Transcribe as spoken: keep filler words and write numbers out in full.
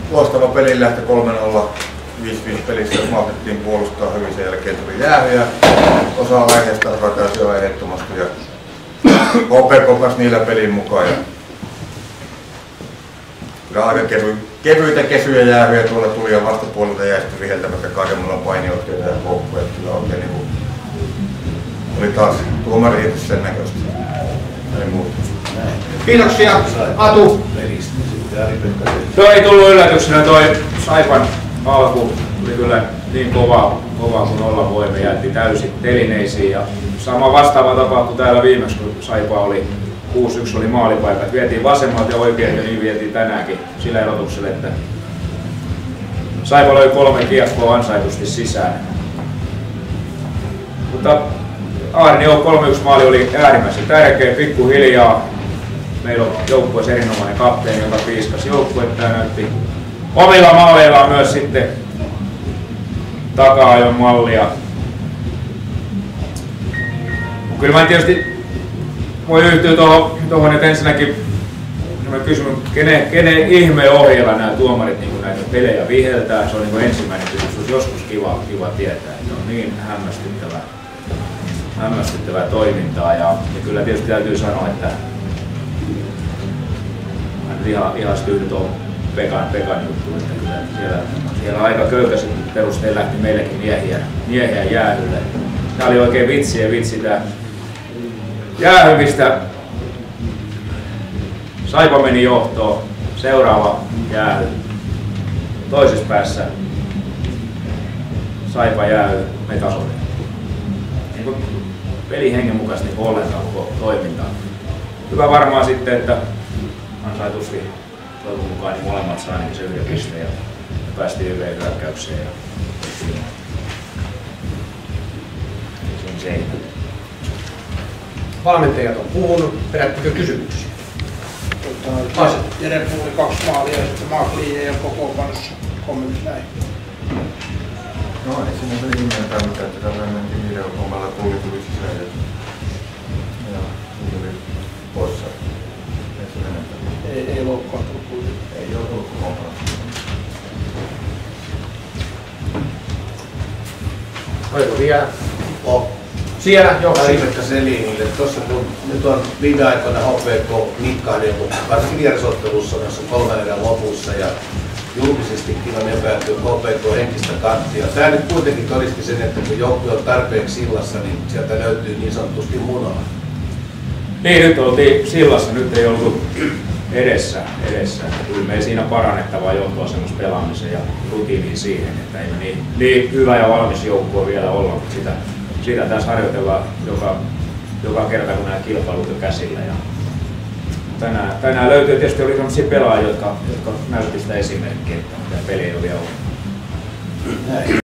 loistava pelinlähtö kolme nolla. viisi viisi pelissä maltettiin puolustaa hyvin, sen jälkeen tuli jäähy ja osa vaiheesta osa täysin jo ehdottomasti. Ja K P K pääsi niillä pelin mukaan. Ja kyllä aika kevy, kevyitä kesyjä jäähyjä tuolla tuli ja vastapuolelta jäi sitten viheltämättä kaikenlailla painiotteita ja koukkuja. Kyllä oikein niin kuin, oli taas tuomari sen näköistä. Ei muuta. Kiitoksia, Atu. Tuo ei tullut yllätyksenä toi Saipan alku. Tuli kyllä niin kova, kova kun olla voimme. Jäätti täysin telineisiin. Ja sama vastaava tapahtui täällä viimeksi, kun Saipa oli kuusi yksi oli maalipaikat. Vietiin vasemmalta ja oikein ja niin vietiin tänäänkin sillä erotuksella, että Saipa löi kolme kiekkoa ansaitusti sisään. Mutta Aarnio kolme yksi maali oli äärimmäisen tärkeä, pikkuhiljaa. Meillä on joukkueessa erinomainen kapteeni, joka piiskasi joukkuetta ja näytti omilla maaleillaan myös sitten taka-ajon mallia. Kyllä mä tietysti voi yhtyä tuohon, että ensinnäkin mä kysyn, kenen, kenen ihmeen ohjeella nämä tuomarit niin näitä pelejä viheltää. Se on niin ensimmäinen kysymys, olisi joskus kiva, kiva tietää, että on niin hämmästyttävää, hämmästyttävää toimintaa. Ja, ja kyllä tietysti täytyy sanoa, että ihan, ihan yhdyn tuohon Pekan, Pekan juttuun, että kyllä siellä, siellä aika köykäisin perustein lähti meillekin miehiä, miehiä jäähylle. Tää oli oikein vitsi ja vitsi tää jäähyvistä. Saipa meni johtoon, seuraava jäähy. Toisessa päässä Saipa jäähy, me tasoitettiin. Niin pelihengen mukaisesti niin ollenkaan toimintaa. Hyvä varmaan sitten, että ansaitusti toivon mukaan niin molemmat saa ainakin se yhden pisteen ja päästiin hyveen hyökkäykseen. Ja se ei. Valmentajat on puhunut, perättekö kysymyksiä? Jere puhui kaksi maalia ja sitten Mark Lee ei ole kokoonpanossa. Kommentit näin. No ei siinä tuli nimeltään mitään, että tällä mentiin videokommalla pulli tuli sisään ja, ja tuli poissa. Ei se enempää. Ei, ei loukkaantunut kuitenkin. Ei ole tullut kokoonpanossa. Oliko vielä? Oh. Siellä, joo, Pekka Selinille. Tuossa kun nyt on viime aikoina H P K nitkailu, varsinkin vierasottelussa noissa kolmen erän lopussa ja julkisestikin on epäilty H P K henkistä kanttia. Tämä nyt kuitenkin todisti sen, että kun joukkue on tarpeeksi sillassa, niin sieltä löytyy niin sanotusti munaa. Niin, nyt oltiin sillassa, nyt ei ollut edessä. edessä. Kyllä me ei siinä parannettavaa johtoasemassa pelaamisen ja rutiiniin siihen, että ei niin, niin hyvä ja valmis joukkue vielä olla, mutta sitä Sitä tässä harjoitellaan joka, joka kerta, kun nämä kilpailut on käsillä. Ja tänään, tänään löytyy tietysti oli sellaisia pelaajia, jotka, jotka näytti sitä esimerkkiä, että tämä peli ei ole vielä ollut.